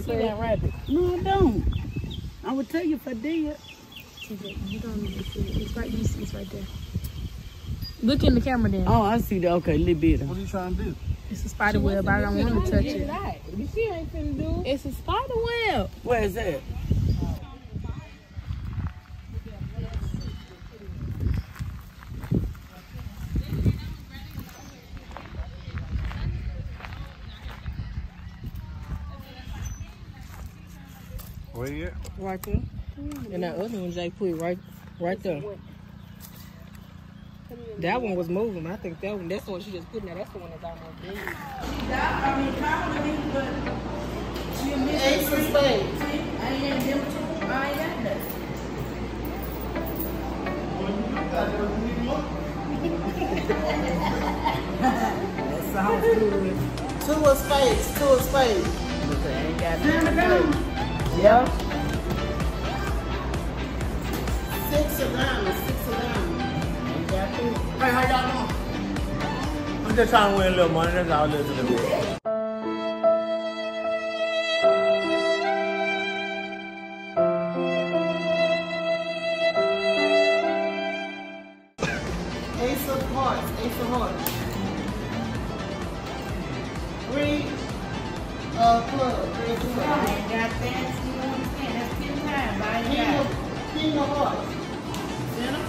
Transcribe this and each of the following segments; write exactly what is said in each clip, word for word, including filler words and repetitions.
see that rabbit? No, I don't. I would tell you if I did. You don't need to see it. It's right, you see it's right there. Look in the camera then. Oh, I see that. Okay, a little bit. What are you trying to do? It's a spider web, but I don't want to touch it. You see, I ain't finna do it. It's a spider web. Where is that? Where you at? Right there. And that other one Jay put right, right there. That one was moving. I think that one. That's the one she just put in there. That's the one that's almost dead. I mean, probably, but you missed Ace of spades. I ain't got them two. I ain't got nothing. That sounds good. Two of spades. Two of spades. But I ain't got nothing. Yeah. Six of diamonds. Six of diamonds. Ain't got two. Hey, how y'all doing? I'm just trying to win a little money. That's all it is a little bit. Ace of hearts. Ace of hearts. Three of clubs. Three of I clubs. ain't got that. You know what I'm saying? That's ten times. I ain't King got of, king of hearts. Center.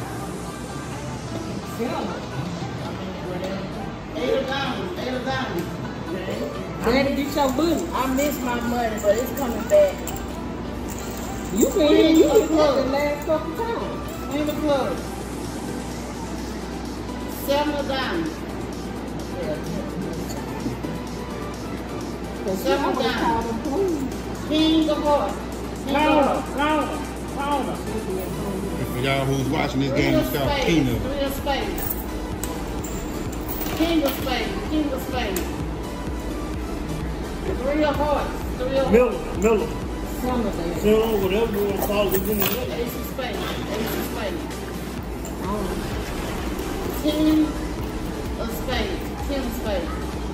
Eight of diamonds. Eight of diamonds. Daddy, get your booty. I missed my money, but it's coming back. You been Queen you of been clubs. the last couple times. Queen of clubs. Seven of diamonds. Seven of diamonds. King of hearts. King of hearts. Corner, corner. For y'all who's watching this Three game, of it's called spades. Kingdom. Three of spades. King of spades. King of spades. Three of hearts. Three of Miller, Miller. Some of them. Silver, whatever you want to call it. It's in the middle. Ace of spades. Ace of spades. Ten of spades. Ten of spades.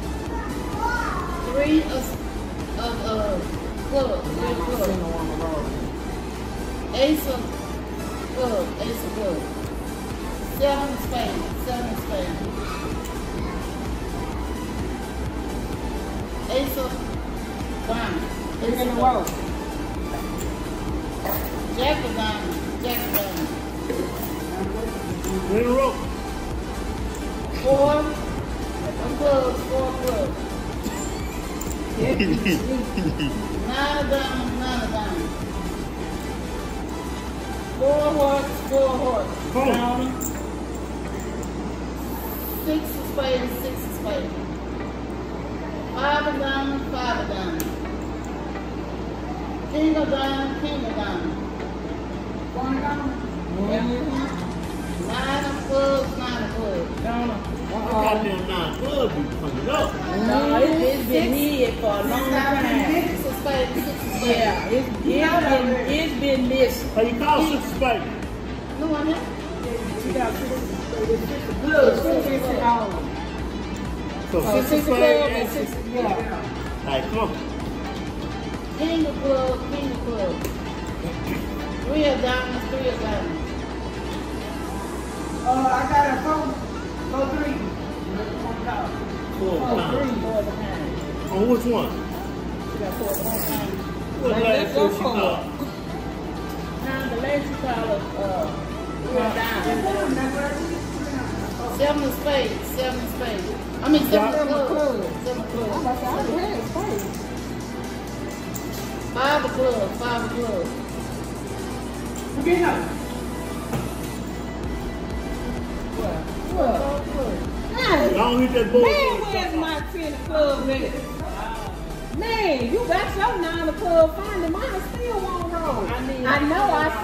Three of of uh clubs. Three of clubs. Ace of clubs. Ace of clubs. Seven of spades. Seven of spades. Ace of diamonds. Ace of diamonds. Jack of diamonds. Jack of diamonds. In a row. Four of clubs. Four of clubs. Nine of diamonds. Nine of diamonds. Four hearts. Four hearts. Corner. Six of spades. Six of spades. Five of diamonds. Five of diamonds. King of diamonds. King of diamonds. One diamond. Nine of clubs. Nine of clubs. What goddamn nine clubs be coming up? No, it's, it's been hid for a long time. Six of spades. Six of spades. Yeah, it's, it's, been, it's been missing. How you call six of spades? No one here? Good, six of all. So six of spades and six of Yeah. All right, come on. King of clubs. King of clubs. Three of diamonds. Three of diamonds. Uh, I got a phone. Go three. Four Oh, times. three. Four of the hand. On which one? You got four of diamonds. What the last two she called? Now the last you call it, uh, real diamond. Seven of spades. Seven of spades. I mean, seven of clubs. Seven of clubs. Five of clubs. Five of clubs. Get up. What? What? Don't hit that ball. Man, where's my ten of clubs at? Man, you got your nine of clubs finding mine still won't roll. I, mean, I know I